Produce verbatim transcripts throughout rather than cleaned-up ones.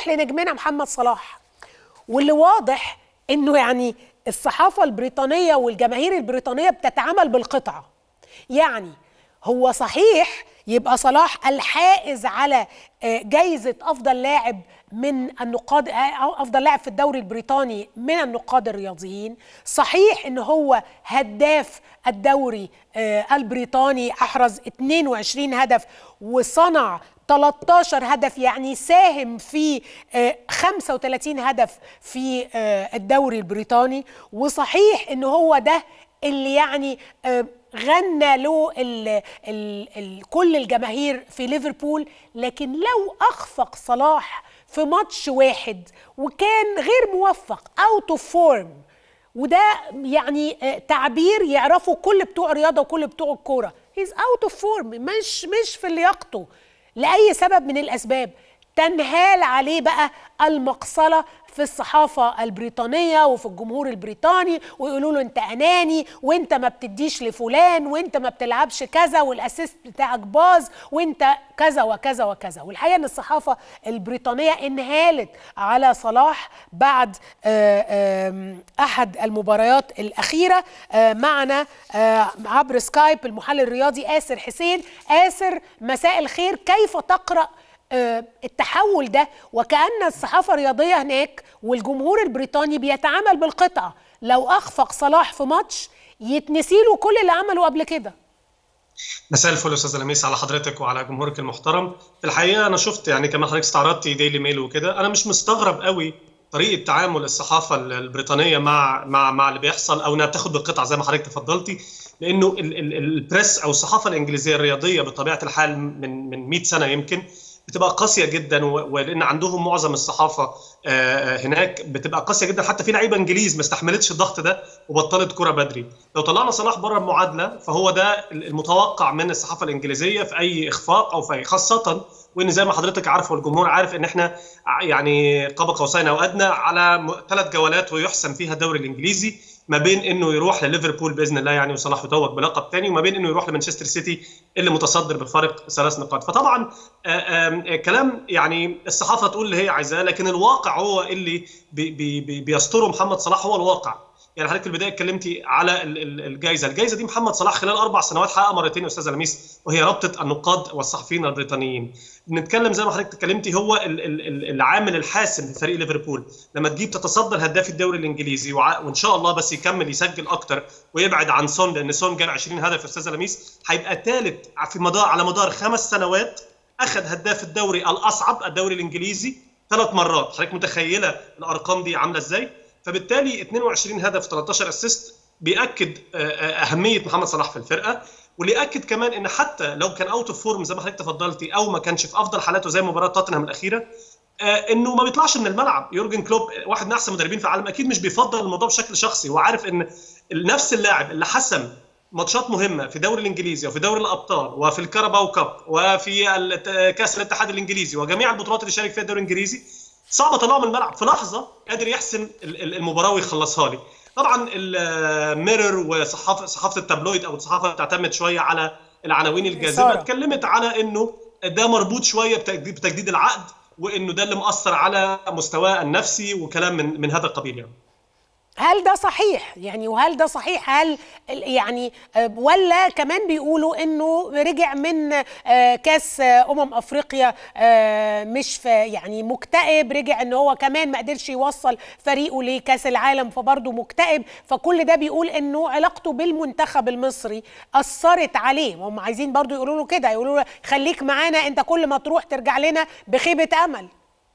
نروح لنجمنا محمد صلاح، واللي واضح انه يعني الصحافة البريطانية والجماهير البريطانية بتتعامل بالقطعة. يعني هو صحيح يبقى صلاح الحائز على جايزة أفضل لاعب من النقاد، أو أفضل لاعب في الدوري البريطاني من النقاد الرياضيين، صحيح إن هو هداف الدوري البريطاني، أحرز اثنين وعشرين هدف وصنع ثلاثة عشر هدف، يعني ساهم في خمسة وثلاثين هدف في الدوري البريطاني، وصحيح إن هو ده اللي يعني غنى له ال ال ال كل الجماهير في ليفربول. لكن لو أخفق صلاح في ماتش واحد وكان غير موفق out of form، وده يعني تعبير يعرفه كل بتوع رياضة وكل بتوع الكورة، he's out of form، مش مش في لياقته لأي سبب من الأسباب، تنهال عليه بقى المقصلة في الصحافة البريطانية وفي الجمهور البريطاني، ويقولوا له انت اناني، وانت ما بتديش لفلان، وانت ما بتلعبش كذا، والاسيست بتاعك باظ، وانت كذا وكذا وكذا. والحقيقة ان الصحافة البريطانية انهالت على صلاح بعد احد المباريات الاخيرة. معنا عبر سكايب المحلل الرياضي آسر حسين. آسر، مساء الخير، كيف تقرأ التحول ده؟ وكأن الصحافة الرياضية هناك والجمهور البريطاني بيتعامل بالقطعة، لو أخفق صلاح في ماتش يتنسيله كل اللي عمله قبل كده. مساء الفل استاذ لميس على حضرتك وعلى جمهورك المحترم. في الحقيقة أنا شفت يعني كمان حضرتك استعرضتي ديلي ميل وكده، أنا مش مستغرب قوي طريقة تعامل الصحافة البريطانية مع مع مع اللي بيحصل، أو إنها بتاخد بالقطعة زي ما حضرتك تفضلتي، لأنه البريس أو الصحافة الإنجليزية الرياضية بطبيعة الحال من من مئة سنة يمكن بتبقى قاسيه جدا، ولان عندهم معظم الصحافه هناك بتبقى قاسيه جدا، حتى في لعيبه انجليز ما استحملتش الضغط ده وبطلت كره بدري. لو طلعنا صلاح بره المعادله فهو ده المتوقع من الصحافه الانجليزيه في اي اخفاق او في أي، خاصه وان زي ما حضرتك عارف والجمهور عارف ان احنا يعني قاب قوسين او ادنى على ثلاث جولات ويحسم فيها الدوري الانجليزي، ما بين انه يروح لليفربول باذن الله يعني وصلاح يتوج بلقب ثاني، وما بين انه يروح لمانشستر سيتي اللي متصدر بفارق ثلاث نقاط. فطبعا آآ آآ كلام يعني الصحافه تقول اللي هي عايزاه، لكن الواقع هو اللي بي بي بيستره محمد صلاح، هو الواقع. يعني حضرتك في البدايه اتكلمتي على الجائزه، الجائزه دي محمد صلاح خلال اربع سنوات حققها مرتين يا استاذه لميس، وهي رابطه النقاد والصحفيين البريطانيين. بنتكلم زي ما حضرتك اتكلمتي، هو العامل الحاسم في فريق ليفربول لما تجيب تتصدر هداف الدوري الانجليزي، وان شاء الله بس يكمل يسجل اكتر ويبعد عن سون، لان سون جاب عشرين هدف يا استاذه لميس، هيبقى ثالث في مدار على مدار خمس سنوات اخذ هداف الدوري الاصعب الدوري الانجليزي ثلاث مرات. حضرتك متخيله الارقام دي عامله ازاي؟ فبالتالي اثنين وعشرين هدف ثلاثة عشر اسيست بياكد اهميه محمد صلاح في الفرقه، واللي ياكد كمان ان حتى لو كان اوت اوف فورم زي ما حضرتك تفضلتي او ما كانش في افضل حالاته زي مباراه توتنهام الاخيره، انه ما بيطلعش من الملعب. يورجن كلوب واحد من احسن المدربين في العالم، اكيد مش بيفضل الموضوع بشكل شخصي، وعارف ان نفس اللاعب اللي حسم ماتشات مهمه في الدوري الانجليزي وفي دوري الابطال وفي الكاراباو كاب وفي كاس الاتحاد الانجليزي وجميع البطولات اللي شارك فيها الدوري الانجليزي، صعب اطلعه من الملعب في لحظه قادر يحسم المباراه ويخلصها لي. طبعا الميرور وصحافه صحافه التابلويد او الصحافه اللي بتعتمد شويه على العناوين الجاذبه اتكلمت على انه ده مربوط شويه بتجديد العقد، وانه ده اللي مؤثر على مستواه النفسي وكلام من من هذا القبيل. يعني هل ده صحيح؟ يعني وهل ده صحيح؟ هل يعني ولا كمان بيقولوا انه رجع من كاس امم افريقيا مش في يعني مكتئب، رجع ان هو كمان ما قدرش يوصل فريقه لكاس العالم فبرضه مكتئب، فكل ده بيقول انه علاقته بالمنتخب المصري اثرت عليه. هم عايزين برضه يقولوا له كده، يقولوا له خليك معانا، انت كل ما تروح ترجع لنا بخيبه امل.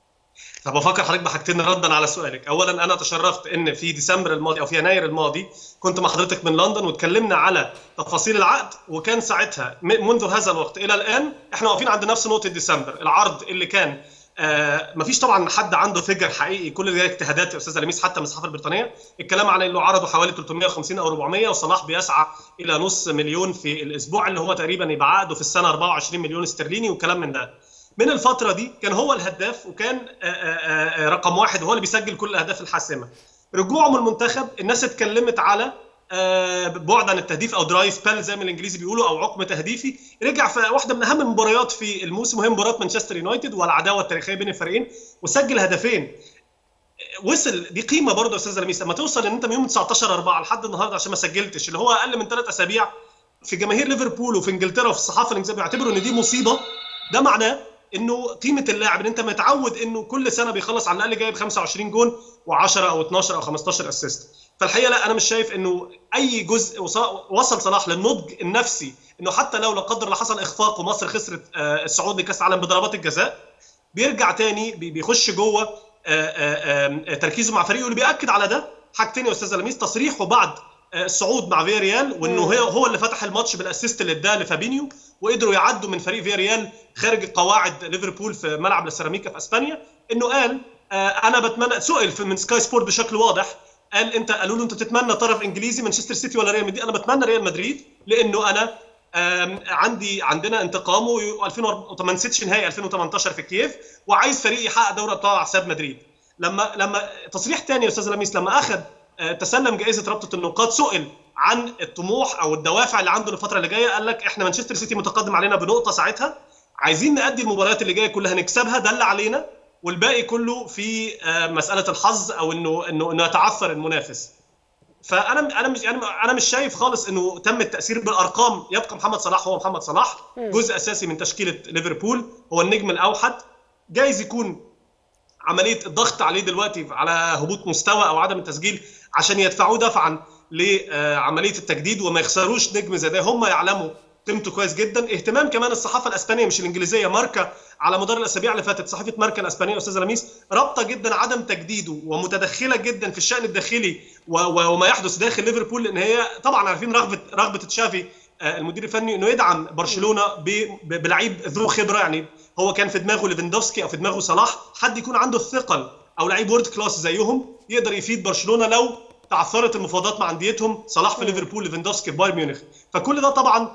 طب بفكر حضرتك بحاجتين ردا على سؤالك. اولا انا تشرفت ان في ديسمبر الماضي او في يناير الماضي كنت مع حضرتك من لندن واتكلمنا على تفاصيل العقد، وكان ساعتها منذ هذا الوقت الى الان احنا واقفين عند نفس نقطه ديسمبر. العرض اللي كان آه مفيش طبعا حد عنده فيجر حقيقي، كل ده اجتهادات يا استاذه لميس حتى من الصحافه البريطانيه، الكلام عن انه عرضوا حوالي ثلاثمئة وخمسين او أربعمئة، وصلاح بيسعى الى نص مليون في الاسبوع اللي هو تقريبا يبقى عقده في السنه أربعة وعشرين مليون استرليني وكلام من ده. من الفترة دي كان هو الهداف وكان رقم واحد وهو اللي بيسجل كل الأهداف الحاسمة. رجوعه من المنتخب الناس اتكلمت على بعد عن التهديف او دراي سبيل زي ما الانجليزي بيقولوا او عقم تهديفي، رجع في واحده من اهم المباريات في الموسم وهي مباراه مانشستر يونايتد والعداوه التاريخيه بين الفريقين وسجل هدفين. وصل دي قيمه برضه يا استاذ لميس لما توصل ان انت من يوم تسعتاشر أربعة لحد النهارده عشان ما سجلتش، اللي هو اقل من ثلاث اسابيع، في جماهير ليفربول وفي انجلترا وفي الصحافه الانجليزيه بيعتبروا ان دي مصيبه. ده معناه انه قيمه اللاعب ان انت متعود انه كل سنه بيخلص على الاقل جايب خمسة وعشرين جون و10 او اتناشر او خمستاشر اسيست. فالحقيقه لا، انا مش شايف انه اي جزء وصل صلاح للنضج النفسي انه حتى لو لا قدر الله حصل اخفاق ومصر خسرت الصعود لكاس العالم بضربات الجزاء، بيرجع تاني بيخش جوه تركيزه مع فريقه. اللي بياكد على ده حاجتين يا استاذ لميس: تصريحه بعد الصعود مع فياريال وانه هو اللي فتح الماتش بالاسيست اللي اداه لفابينيو، وقدروا يعدوا من فريق فياريال خارج قواعد ليفربول في ملعب السيراميكا في اسبانيا. انه قال انا بتمنى، سئل من سكاي سبورت بشكل واضح، قال انت قالوا له انت تتمنى طرف انجليزي مانشستر سيتي ولا ريال مدريد؟ انا بتمنى ريال مدريد لانه انا عندي عندنا انتقام وما نسيتش نهائي ألفين وتمنتاشر في كييف وعايز فريق يحقق دوري ابطال على حساب مدريد. لما لما تصريح ثاني يا استاذ لميس، لما اخذ تسلم جائزه رابطه النقاد، سئل عن الطموح او الدوافع اللي عنده الفتره اللي جايه، قال لك احنا مانشستر سيتي متقدم علينا بنقطه ساعتها، عايزين نأدي المباريات اللي جايه كلها نكسبها، ده اللي علينا، والباقي كله في مساله الحظ او انه انه انه يتعثر المنافس. فانا انا مش انا مش شايف خالص انه تم التاثير بالارقام. يبقى محمد صلاح هو محمد صلاح، جزء اساسي من تشكيله ليفربول، هو النجم الاوحد. جايز يكون عمليه الضغط عليه دلوقتي على هبوط مستوى او عدم التسجيل عشان يدفعوه دفعا لعمليه التجديد وما يخسروش نجم زي ده. هم يعلموا قيمته كويس جدا. اهتمام كمان الصحافه الاسبانيه مش الانجليزيه، ماركا على مدار الاسابيع اللي فاتت، صحيفه ماركا الاسبانيه استاذ لميس رابطه جدا عدم تجديده ومتدخله جدا في الشان الداخلي وما يحدث داخل ليفربول، لان هي طبعا عارفين رغبه رغبه تشافي المدير الفني انه يدعم برشلونه بلعيب ذو خبره. يعني هو كان في دماغه ليفاندوفسكي او في دماغه صلاح، حد يكون عنده الثقل او لعيب وورد كلاس زيهم يقدر يفيد برشلونه لو تعثرت المفاوضات مع انديتهم، صلاح في ليفربول، ليفاندوفسكي في بايرن ميونخ. فكل ده طبعا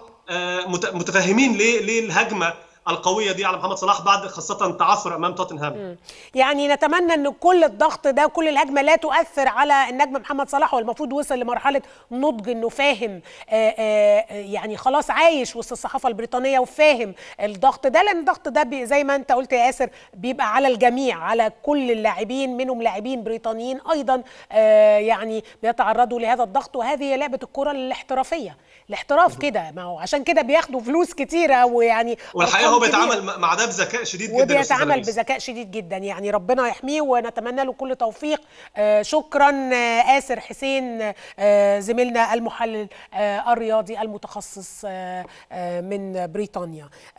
متفاهمين ليه ليه الهجمه القويه دي على محمد صلاح بعد خاصه تعثر امام توتنهام. يعني نتمنى ان كل الضغط ده وكل الهجمه لا تؤثر على النجم محمد صلاح، والمفروض وصل لمرحله نضج انه فاهم آآ آآ يعني خلاص عايش وسط الصحافه البريطانيه وفاهم الضغط ده، لان الضغط ده زي ما انت قلت يا ياسر بيبقى على الجميع، على كل اللاعبين، منهم لاعبين بريطانيين ايضا يعني بيتعرضوا لهذا الضغط. وهذه هي لعبه الكره الاحترافيه، الاحتراف كده، ما هو عشان كده بياخدوا فلوس كتيره ويعني والحقيقه هو بيتعامل مع ده بذكاء شديد جدا، وبيتعامل بذكاء شديد جدا. يعني ربنا يحميه ونتمنى له كل توفيق. آه شكرا آه آسر حسين آه زميلنا المحلل آه الرياضي المتخصص آه آه من بريطانيا.